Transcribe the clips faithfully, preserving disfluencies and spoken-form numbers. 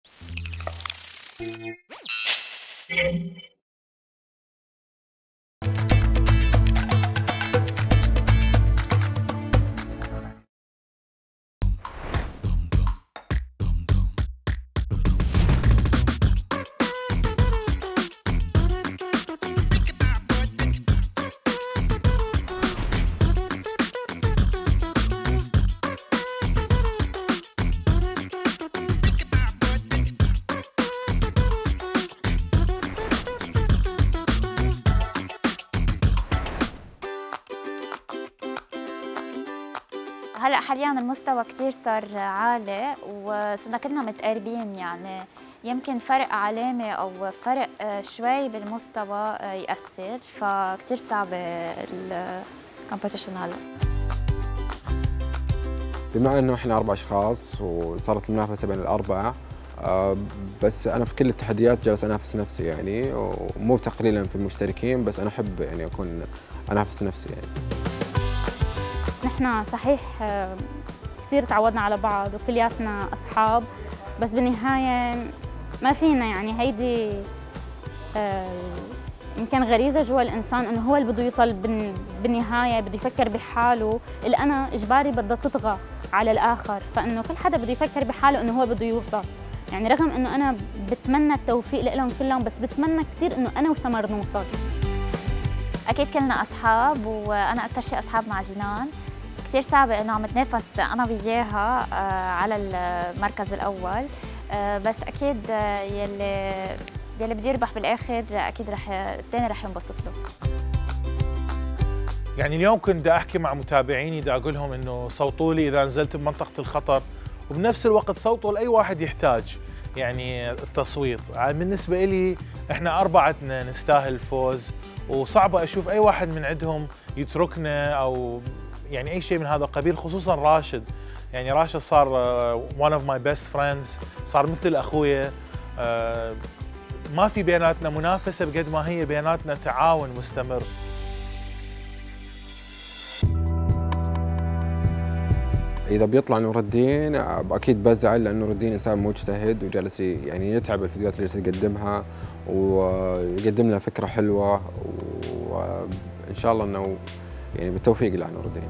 هلا حاليا المستوى كثير صار عالي وصرنا كلنا متقاربين، يعني يمكن فرق علامه او فرق شوي بالمستوى ياثر، فكثير صعبه الكومبيتيشن هلا. بما انه احنا اربع اشخاص وصارت المنافسه بين الاربعه، بس انا في كل التحديات جالس انافس نفسي يعني، ومو تقليلا في المشتركين، بس انا احب يعني اكون انافس نفسي يعني. نحن صحيح كثير تعودنا على بعض وكلياتنا اصحاب، بس بالنهايه ما فينا يعني هيدي يمكن غريزه جوا الانسان انه هو اللي بده يوصل بالنهايه، بده يفكر بحاله، اللي انا اجباري بدها تطغى على الاخر، فانه كل حدا بده يفكر بحاله انه هو بده يوصل، يعني رغم انه انا بتمنى التوفيق لهم كلهم، بس بتمنى كثير انه انا وسمر نوصل. اكيد كلنا اصحاب، وانا اكثر شيء اصحاب مع جنان. كثير صعبه انه عم اتنافس انا وياها على المركز الاول، بس اكيد يلي يلي بده يربح بالاخر اكيد رح الثاني رح ينبسط له. يعني اليوم كنت بدي احكي مع متابعيني، بدي اقول لهم انه صوتوا لي اذا نزلت بمنطقه الخطر، وبنفس الوقت صوتوا لاي واحد يحتاج يعني التصويت. بالنسبه لي احنا اربعتنا نستاهل الفوز، وصعبه اشوف اي واحد من عندهم يتركنا او يعني اي شيء من هذا القبيل، خصوصا راشد. يعني راشد صار one of my best friends، صار مثل اخويا. ما في بيناتنا منافسه بقد ما هي بيناتنا تعاون مستمر. اذا بيطلع نور الدين اكيد بزعل، لانه نور الدين انسان مجتهد وجالس يعني يتعب الفيديوهات اللي جالس يقدمها، ويقدم لنا فكره حلوه، وان شاء الله انه يعني بالتوفيق لنور الدين.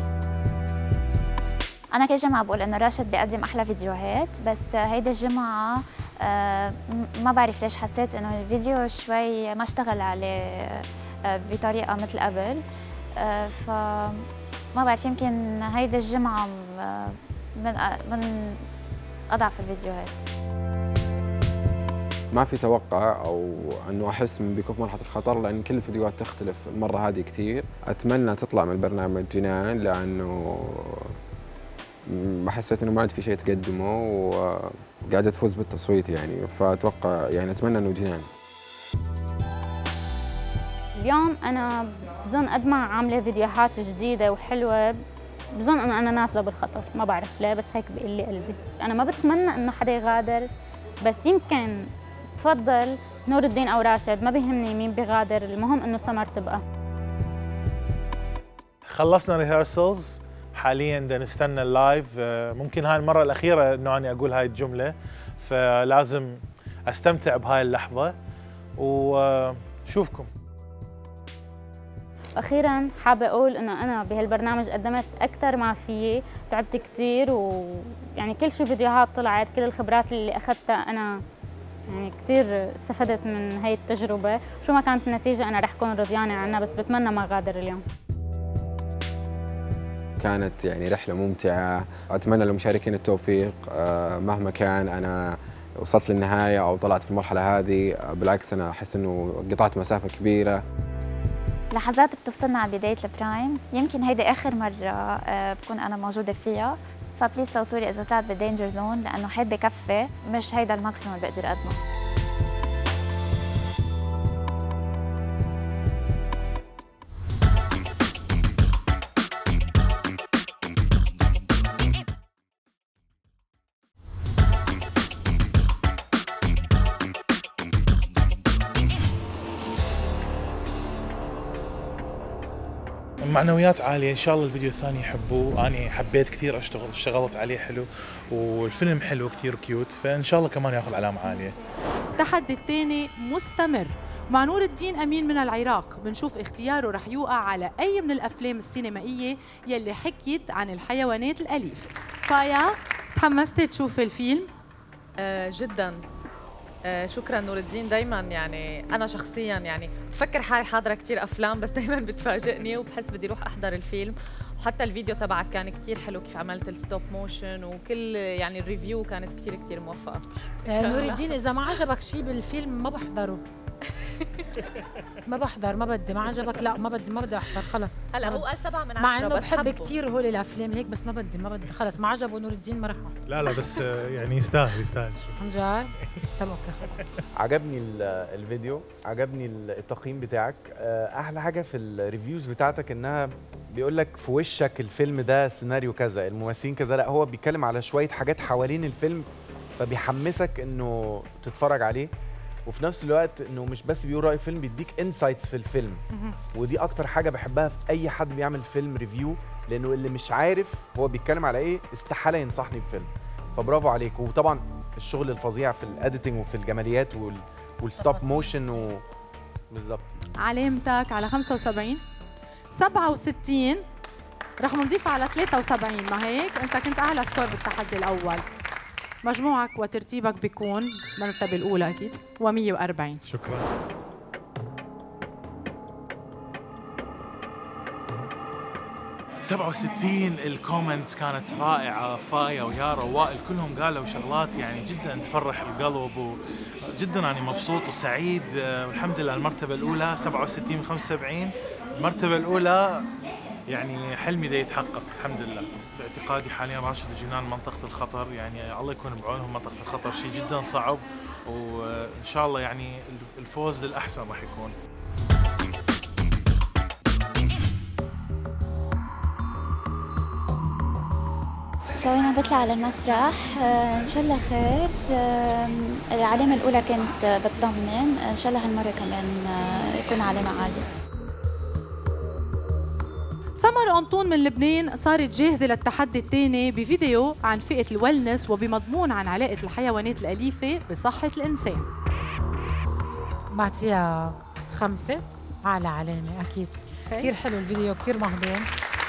أنا كل جمعة بقول إنه راشد بيقدم أحلى فيديوهات، بس هيدا الجمعة ما بعرف ليش حسيت إنه الفيديو شوي ما اشتغل عليه بطريقة مثل قبل، فما بعرف يمكن هيدا الجمعة من من أضعف الفيديوهات. ما في توقع او انه احس من بيكون في مرحله الخطر، لان كل الفيديوهات تختلف المره هذه كثير. اتمنى تطلع من البرنامج جنان، لانه ما حسيت انه ما عاد في شيء تقدمه وقاعده تفوز بالتصويت يعني، فاتوقع يعني اتمنى انه جنان. اليوم انا بظن قد ما عامله فيديوهات جديده وحلوه، بظن انه انا نازله بالخطر، ما بعرف ليه بس هيك بيقول لي قلبي. انا ما بتمنى انه حدا يغادر، بس يمكن بفضل نور الدين او راشد، ما بيهمني مين بيغادر، المهم انه سمر تبقى. خلصنا ريهرسلز، حاليا بدنا نستنى اللايف. ممكن هاي المره الاخيره انه اني اقول هاي الجمله، فلازم استمتع بهاي اللحظه وشوفكم. اخيرا حابه اقول انه انا بهالبرنامج قدمت اكثر ما فيي، تعبت كثير، ويعني كل شي فيديوهات طلعت، كل الخبرات اللي اخذتها انا يعني كثير استفدت من هي التجربه. شو ما كانت النتيجه انا رح كون رضيانه عنها، بس بتمنى ما غادر اليوم. كانت يعني رحله ممتعه، اتمنى للمشاركين التوفيق مهما كان. انا وصلت للنهايه او طلعت في المرحله هذه، بالعكس انا احس انه قطعت مسافه كبيره. لحظات بتفصلنا عن بدايه البرايم، يمكن هيدي اخر مره بكون انا موجوده فيها، فبليز صوتوا لي اذا طلعت بالدينجر زون، لانه هيدا بكفي، مش هيدا الماكسيموم اللي بقدر اقدمه. معنويات عاليه، ان شاء الله الفيديو الثاني يحبوه. انا حبيت كثير اشتغل، اشتغلت عليه حلو، والفيلم حلو كثير كيوت، فان شاء الله كمان ياخذ علامه عاليه. التحدي الثاني مستمر مع نور الدين أمين من العراق. بنشوف اختياره رح يوقع على أي من الأفلام السينمائية يلي حكيت عن الحيوانات الأليفة. فايا، تحمستي تشوفي الفيلم؟ آه جدا. آه شكرا نور الدين. دايما يعني انا شخصيا يعني بفكر حالي حاضره كثير افلام، بس دايما بتفاجئني وبحس بدي اروح احضر الفيلم. وحتى الفيديو تبعك كان كثير حلو، كيف عملت الستوب موشن وكل يعني الريفيو كانت كثير كثير موفقه. آه نور الدين اذا ما عجبك شيء بالفيلم ما بحضره. ما بحضر، ما بدي، ما عجبك لا ما بدي، ما بدي احضر خلص. هلا هو قال سبعة من عشرة، مع انه بحب كثير هول الافلام هيك، بس ما بدي ما بدي خلص، ما عجبه نور الدين ما راح. لا لا بس يعني يستاهل يستاهل. عن جد؟ طب اوكي خلص. عجبني الفيديو، عجبني التقييم بتاعك. احلى حاجه في الريفيوز بتاعتك انها بيقول لك في وشك الفيلم ده سيناريو كذا، الممثلين كذا، لا هو بيتكلم على شويه حاجات حوالين الفيلم فبيحمسك انه تتفرج عليه، وفي نفس الوقت انه مش بس بيقول راي فيلم، بيديك انسايتس في الفيلم. ودي اكتر حاجه بحبها في اي حد بيعمل فيلم ريفيو، لانه اللي مش عارف هو بيتكلم على ايه استحاله ينصحني بفيلم. فبرافو عليك. وطبعا الشغل الفظيع في الاديتنج وفي الجماليات وال والستوب موشن و بالظبط. علامتك على خمسة وسبعين، سبعة وستين، رح نضيف على ثلاثة وسبعين. ما هيك انت كنت اعلى سكور بالتحدي الاول. مجموعك وترتيبك بيكون المرتبة الأولى أكيد ومية وأربعين. شكرا. سبعة وستين. الكومنتس كانت رائعة، فايا ويارا ووائل كلهم قالوا شغلات يعني جدا تفرح القلب، وجدا أنا مبسوط وسعيد. والحمد لله المرتبة الأولى سبعة وستين من خمسة وسبعين. المرتبة الأولى يعني حلمي ده يتحقق الحمد لله. باعتقادي حاليا راشد وجنان منطقة الخطر، يعني الله يكون بعونهم. منطقة الخطر شيء جدا صعب، وإن شاء الله يعني الفوز للأحسن راح يكون. سوينا بطلع على المسرح، ان شاء الله خير. العلامة الأولى كانت بتطمن، ان شاء الله هالمرة كمان يكون علامة عالية. سمر أنطون من لبنان صارت جاهزة للتحدي الثاني بفيديو عن فئة الويلنس وبمضمون عن علاقة الحيوانات الأليفة بصحة الإنسان. بعطيها خمسة، أعلى علامة أكيد. كثير حلو الفيديو، كثير مهضوم،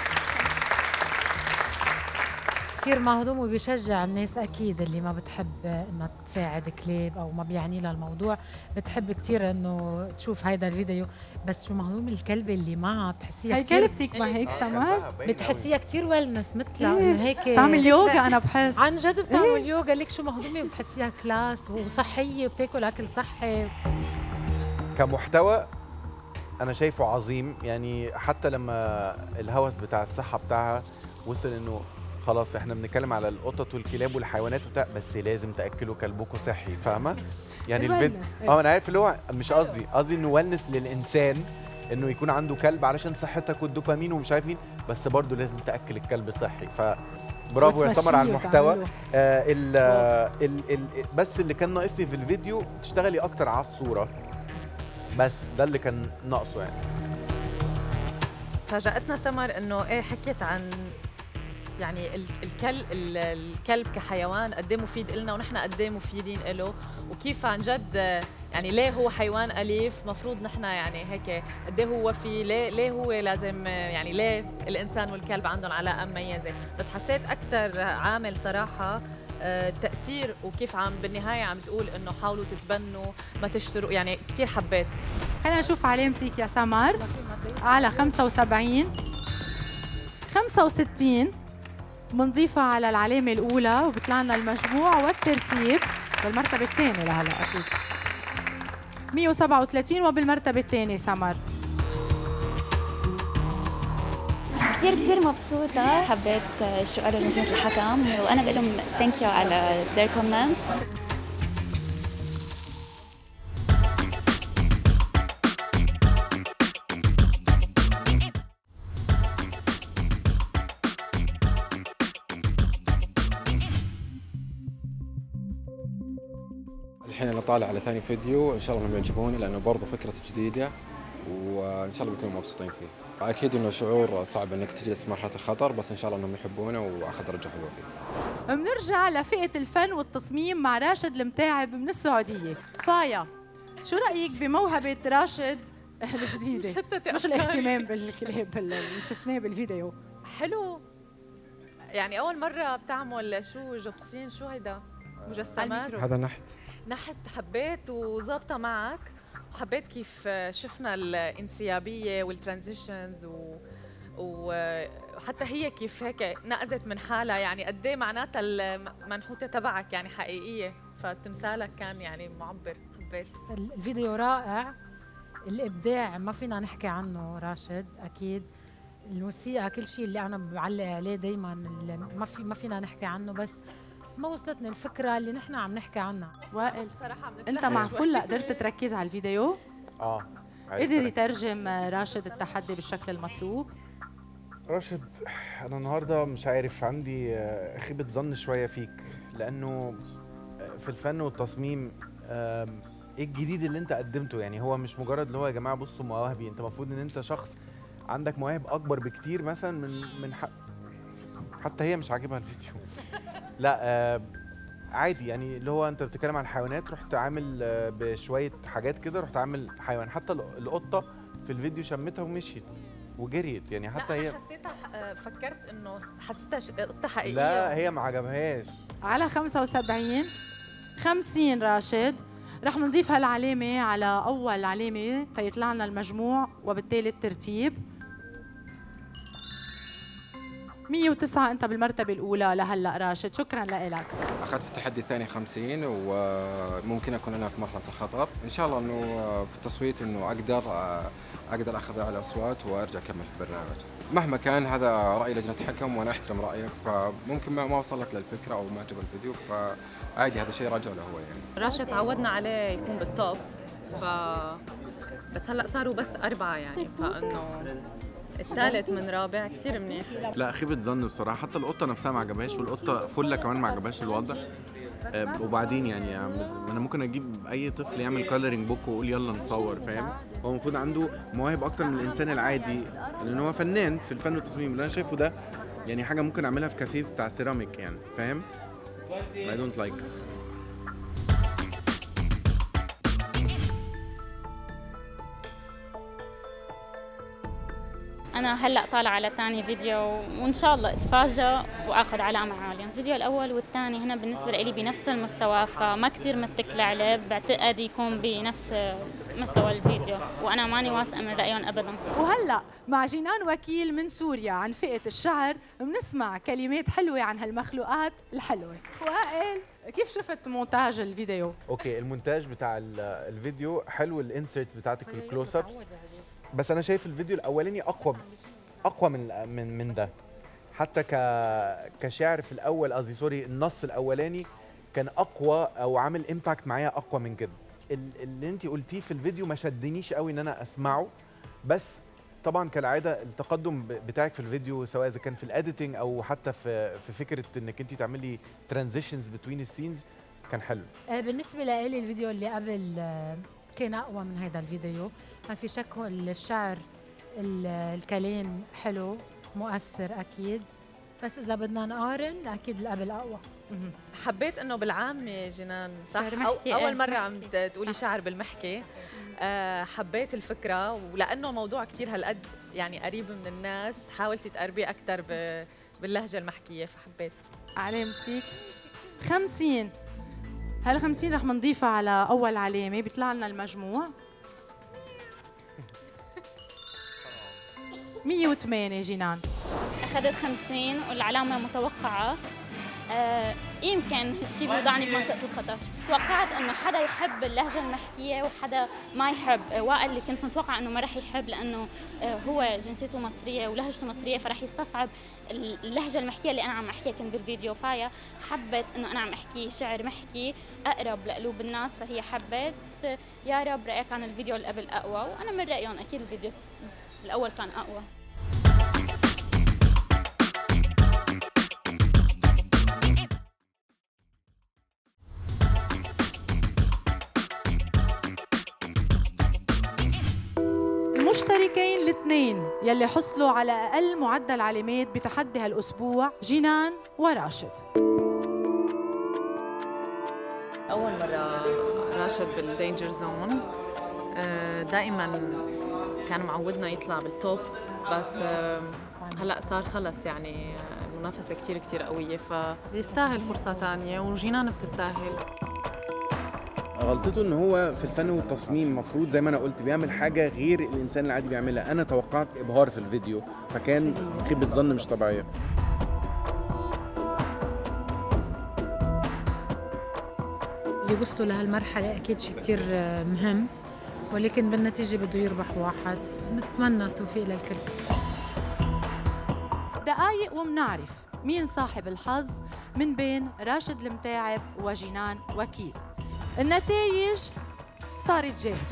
كثير مهضوم وبيشجع الناس أكيد اللي ما بتحب إنها تساعد كلاب أو ما بيعني لها الموضوع، بتحب كثير إنه تشوف هيدا الفيديو. بس شو مهضوم الكلب اللي معها، بتحسيها هي كلبتك ما هيك سمر؟ بتحسيها كثير ويلنس مثلها إنه هيك بتعمل يوغا. أنا بحس عن جد بتعمل يوغا. ليك شو مهضومة وبتحسيها كلاس وصحية وبتاكل أكل صحي. كمحتوى أنا شايفه عظيم، يعني حتى لما الهوس بتاع الصحة بتاعها وصل إنه خلاص احنا بنتكلم على القطط والكلاب والحيوانات وبتاع، بس لازم تاكلوا كلبكم صحي، فاهمه؟ يعني الفيديو اه انا عارف اللي هو مش قصدي قصدي انه ويلنس للانسان انه يكون عنده كلب علشان صحتك والدوبامين ومش عارف مين، بس برضه لازم تاكل الكلب صحي. فبرافو يا سمر على المحتوى. آه ال ال ال بس اللي كان ناقصني في الفيديو تشتغلي اكتر على الصوره، بس ده اللي كان ناقصه. يعني فاجأتنا سمر انه ايه حكيت عن يعني الكلب الكلب كحيوان قد ايه مفيد لنا، ونحن قد ايه مفيدين له، وكيف عن جد يعني ليه هو حيوان اليف مفروض نحن يعني هيك قد ايه هو في ليه ليه هو لازم يعني ليه الانسان والكلب عندهم علاقه مميزه. بس حسيت اكثر عامل صراحه التاثير، وكيف عم بالنهايه عم تقول انه حاولوا تتبنوا ما تشتروا، يعني كثير حبيت. خلينا نشوف علامتك يا سمر على خمسة وسبعين. خمسة وستين بنضيفها على العلامة الأولى وبيطلع لنا المجموع والترتيب بالمرتبة الثانية لهلا أكيد. مية وسبعة وثلاثين وبالمرتبة الثانية سمر. كثير كثير مبسوطة، حبيت شو قالوا لجنة الحكم، وأنا بقول لهم ثانك يو على their comments. الحين انا طالع على ثاني فيديو، ان شاء الله انهم يعجبوني لانه برضه فكرته جديده، وان شاء الله بيكونوا مبسوطين فيه. اكيد انه شعور صعب انك تجلس في مرحله الخطر، بس ان شاء الله انهم يحبونه واخذ درجه حلوه فيه. بنرجع لفئه الفن والتصميم مع راشد المتاعب من السعوديه. فايا، شو رايك بموهبه راشد الجديده؟ مش الاهتمام بالكليب اللي شفناه بالفيديو. حلو، يعني اول مره بتعمل شو جوبسين، شو هيدا مجسمات؟ هذا نحت نحت، حبيت وظابطه معك. حبيت كيف شفنا الانسيابيه والترانزيشنز و وحتى هي كيف هيك نقزت من حالها، يعني قد ايه معناتها المنحوته تبعك يعني حقيقيه، فتمثالك كان يعني معبر. حبيت الفيديو رائع، الابداع ما فينا نحكي عنه راشد، اكيد الموسيقى كل شيء اللي انا بعلق عليه دائما ما في ما فينا نحكي عنه، بس ما وصلتني الفكره اللي نحن عم نحكي عنها. وائل صراحه انت مع فله قدرت تركز على الفيديو؟ اه قدر يترجم راشد التحدي بالشكل المطلوب؟ راشد، انا النهارده مش عارف، عندي خيبه ظن شويه فيك، لانه في الفن والتصميم ايه الجديد اللي انت قدمته؟ يعني هو مش مجرد اللي هو يا جماعه بصوا مواهبي، انت المفروض ان انت شخص عندك مواهب اكبر بكتير مثلا من من حق. حتى هي مش عاجبها الفيديو. لا آه عادي، يعني اللي هو انت بتتكلم عن الحيوانات، رحت عامل آه بشويه حاجات كده، رحت عامل حيوان. حتى القطه في الفيديو شمتها ومشيت وجريت، يعني حتى هي حسيتها، فكرت انه حسيتها قطه حقيقيه. لا هي ما عجبهاش. على خمسة وسبعين خمسين راشد، رح نضيف هالعلامه على اول علامه تيطلع لنا المجموع وبالتالي الترتيب. مية وتسعة انت بالمرتبه الاولى لهلا راشد، شكرا لك. اخذت في التحدي الثاني خمسين، وممكن اكون انا في مرحله الخطر. ان شاء الله انه في التصويت انه اقدر اقدر اخذ اعلى اصوات وارجع اكمل في البرنامج. مهما كان هذا راي لجنه حكم وانا احترم رايه، فممكن ما وصلت للفكره او ما عجب الفيديو، فعادي هذا شيء راجع له هو. يعني راشد تعودنا عليه يكون بالتوب، ف بس هلا صاروا بس اربعه، يعني فانه الثالث من رابع كثير منيح. لا خيبة ظن بصراحة، حتى القطة نفسها ما عجبهاش، والقطة فلة كمان ما عجبهاش الوضع. أه وبعدين يعني أنا ممكن أجيب أي طفل يعمل كولرينج بوك ويقول يلا نصور، فاهم؟ هو المفروض عنده مواهب أكتر من الإنسان العادي، لأن هو فنان في الفن والتصميم. اللي أنا شايفه ده يعني حاجة ممكن أعملها في كافيه بتاع سيراميك، يعني فاهم؟ I don't like it. أنا هلأ طالعة على ثاني فيديو، وإن شاء الله أتفاجأ وآخذ علامة عالية. الفيديو الأول والثاني هنا بالنسبة لي بنفس المستوى، فما كتير متكلة عليه، بعتقد يكون بنفس مستوى الفيديو، وأنا ماني واثقة من رأيهم أبداً. وهلأ مع جنان وكيل من سوريا عن فئة الشعر بنسمع كلمات حلوة عن هالمخلوقات الحلوة. وائل، كيف شفت مونتاج الفيديو؟ اوكي، المونتاج بتاع الفيديو حلو، الانسرتس بتاعتك والكلوز ابس، بس انا شايف الفيديو الاولاني اقوى اقوى من من من ده. حتى ك كشعر في الاول، قصدي سوري، النص الاولاني كان اقوى او عامل امباكت معايا اقوى من كده. اللي انت قلتيه في الفيديو ما شدنيش قوي ان انا اسمعه، بس طبعا كالعاده التقدم بتاعك في الفيديو سواء اذا كان في الاديتنج او حتى في في فكره انك انت تعملي ترانزيشنز بتوين السينز كان حلو. بالنسبه لي الفيديو اللي قبل كان اقوى من هذا الفيديو، ما في شك. الشعر الكلام حلو مؤثر اكيد، بس اذا بدنا نقارن اكيد اللي قبل اقوى. حبيت انه بالعامه جنان صح، أو اول مره عم تقولي شعر بالمحكي. أه حبيت الفكره، ولانه الموضوع كثير هالقد يعني قريب من الناس، حاولتي تقربي اكثر باللهجه المحكيه، فحبيت. علامتك خمسين، هال خمسين رح نضيفها على اول علامه، بيطلع لنا المجموع مية وثمانية. جنان أخذت خمسين والعلامة متوقعة. آه يمكن هالشيء بيوضعني بمنطقة الخطر. توقعت إنه حدا يحب اللهجة المحكية وحدا ما يحب. آه وائل اللي كنت متوقعة إنه ما رح يحب، لأنه آه هو جنسيته مصرية ولهجته مصرية، فرح يستصعب اللهجة المحكية اللي أنا عم أحكيها كنت بالفيديو. فايا حبت إنه أنا عم أحكي شعر محكي أقرب لقلوب الناس، فهي حبت. آه يا رب رأيك عن الفيديو اللي قبل أقوى، وأنا من رأيهم أكيد الفيديو الأول كان أقوى. المشتركين الاثنين يلي حصلوا على أقل معدل علامات بتحدي هالأسبوع جنان وراشد. أول مرة راشد بالدينجر زون، دائما كان معودنا يطلع بالتوب، بس هلا صار خلص يعني المنافسة كتير كتير قوية، فبيستاهل فرصة ثانية وجنان بتستاهل. غلطته ان هو في الفن والتصميم المفروض زي ما انا قلت بيعمل حاجه غير الانسان العادي بيعملها. انا توقعت ابهار في الفيديو، فكان خيبه ظن مش طبيعيه. اللي وصلوا لهالمرحله اكيد شيء كثير مهم، ولكن بالنتيجه بده يربح واحد. نتمنى التوفيق للكل. دقايق ومنعرف مين صاحب الحظ من بين راشد المتاعب وجنان وكيل. النتائج صارت جاهزة،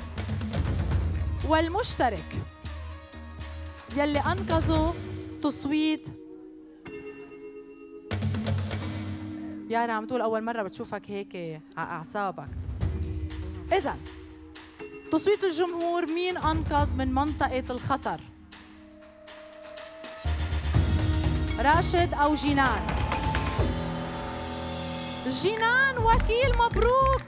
والمشترك يلي أنقذوا تصويت يارا عم تقول أول مرة بتشوفك هيك على أعصابك. إذن تصويت الجمهور مين أنقذ من منطقة الخطر؟ راشد أو جنان؟ جنان وكيل، مبروك.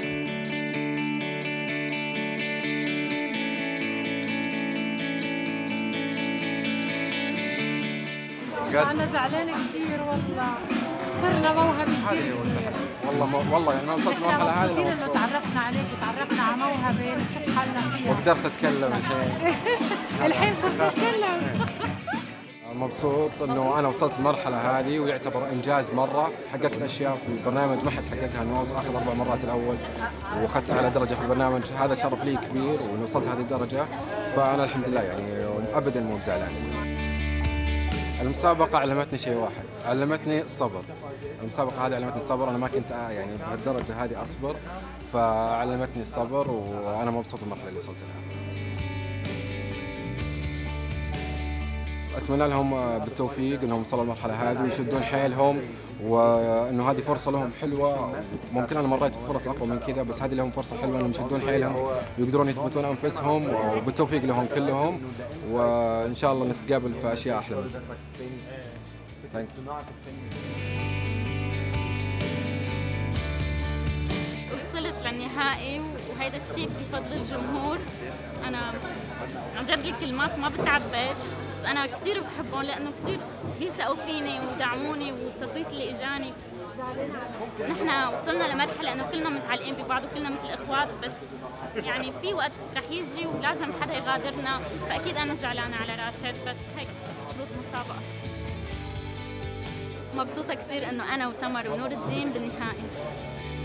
أنا زعلانة كثير والله، خسرنا موهبة كثير. والله والله يعني انا وصلت المرحلة هذه مبسوطين إنه تعرفنا عليك وتعرفنا على موهبة نشوف حالنا فيها وقدرت اتكلم الحين. الحين صرت أتكلم. مبسوط انه انا وصلت المرحله هذه ويعتبر انجاز مره. حققت اشياء في البرنامج ما حد حققها، انه اخذ اربع مرات الاول واخذت اعلى درجه في البرنامج. هذا شرف لي كبير وانه وصلت هذه الدرجه، فانا الحمد لله يعني ابدا مو بزعلان. المسابقه علمتني شيء واحد، علمتني الصبر. المسابقه هذه علمتني الصبر. انا ما كنت يعني بهالدرجه هذه اصبر، فعلمتني الصبر وانا مبسوط بالمرحله اللي وصلت لها. اتمنى لهم بالتوفيق انهم وصلوا المرحله هذه ويشدون حيلهم، وانه هذه فرصه لهم حلوه. ممكن انا مريت بفرص اقوى من كذا، بس هذه لهم فرصه حلوه انهم يشدون حيلهم ويقدرون يثبتون انفسهم، وبالتوفيق لهم كلهم، وان شاء الله نتقابل في اشياء احلى من كذا. وصلت للنهائي وهيدا الشيء بفضل الجمهور. انا عن جد الكلمات ما بتعبر، بس انا كثير بحبهم لانه كثير بيثقوا فيني ودعموني، والتصويت اللي اجاني نحن وصلنا لمرحله انه كلنا متعلقين ببعض وكلنا مثل اخوات، بس يعني في وقت رح يجي ولازم حدا يغادرنا، فاكيد انا زعلانه على راشد، بس هيك شروط مسابقه. مبسوطه كثير انه انا وسمر ونور الدين بالنهائي.